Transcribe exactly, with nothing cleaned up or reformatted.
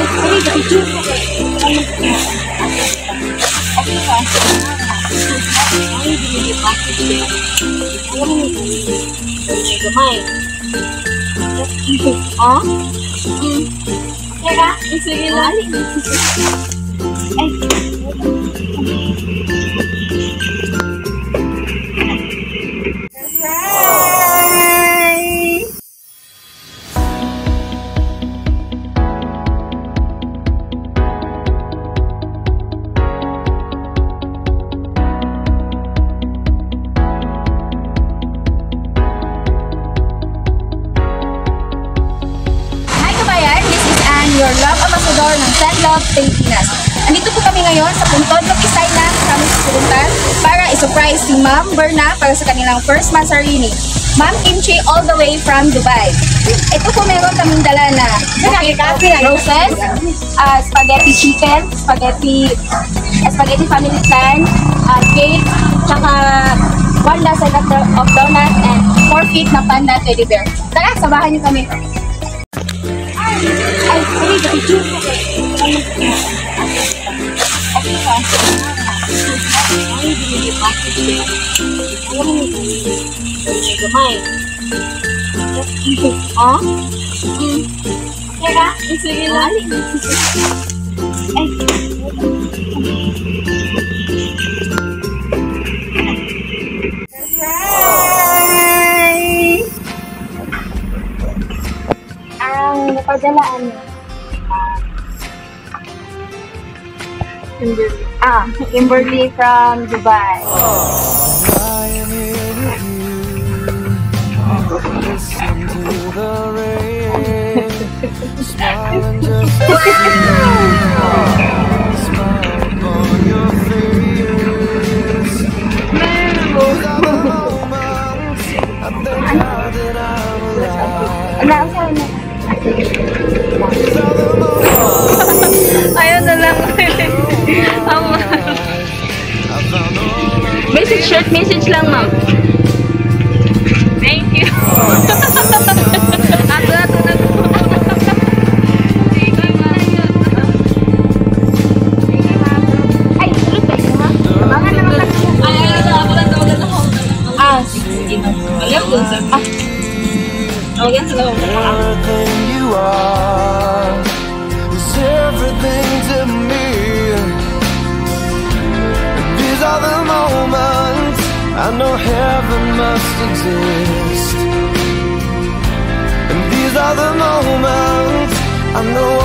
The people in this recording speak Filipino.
Ah? Hmm. Teka, sige lang. Ay. Your love ambassador ng Send Love Pilipinas. Andito po kami ngayon sa Puntod, Lokis Island, kami susundan para i-surprise si Ma'am Berna para sa kanilang first Masarini. Ma'am Kimchi all the way from Dubai. Ito po meron kaming dala na roses, uh, spaghetti chicken, spaghetti uh, spaghetti family plan, uh, cake, tsaka one dozen of, of donut, and four feet na panda teddy bear. Tara, sabahan niyo kami. Ay, sorry, dito. Ay, binili pa. Alam mo, gamay. Ah? Hmm. Teka, sige lang. Ay. Ang napadalaan mo. Kimberly. Ah, Kimberly from Dubai. I am here with you. Listen to the rain. Smile and just smile on your face. These are the moments I thank God that I'm alive. These are the moments. Ayaw na lang. Message, short message lang, ma'am. Thank you. Ato, ato, ato. Ay, tulog tayo, ha? Abangan naman kasi. Ay, ay, ay, ako lang tawagan ako. Ah, sige, ma'am. Ayaw dun sa... Ah. Tawagan sa lawang. Everything you are is everything to me. These are the moments I know heaven must exist. And these are the moments I know